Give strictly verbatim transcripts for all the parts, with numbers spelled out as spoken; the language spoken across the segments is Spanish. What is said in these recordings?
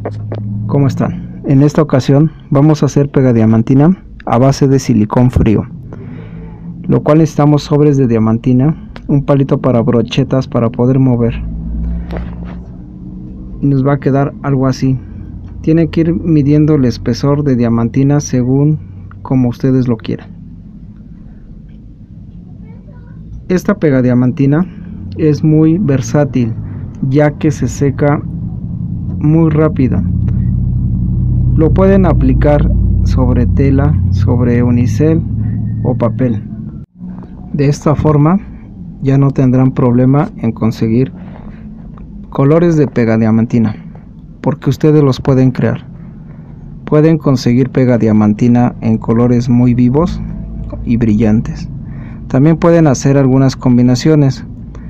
¿Cómo están? En esta ocasión vamos a hacer pegadiamantina a base de silicón frío, lo cual necesitamos sobres de diamantina, un palito para brochetas para poder mover, y nos va a quedar algo así. Tienen que ir midiendo el espesor de diamantina según como ustedes lo quieran. Esta pegadiamantina es muy versátil, ya que se seca muy rápido. Lo pueden aplicar sobre tela, sobre unicel o papel. De esta forma ya no tendrán problema en conseguir colores de pegadiamantina, porque ustedes los pueden crear. Pueden conseguir pegadiamantina en colores muy vivos y brillantes. También pueden hacer algunas combinaciones.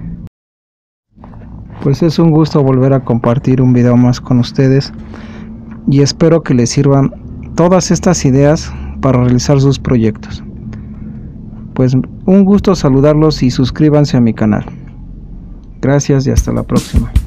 Pues es un gusto volver a compartir un video más con ustedes, y espero que les sirvan todas estas ideas para realizar sus proyectos. Pues un gusto saludarlos y suscríbanse a mi canal. Gracias y hasta la próxima.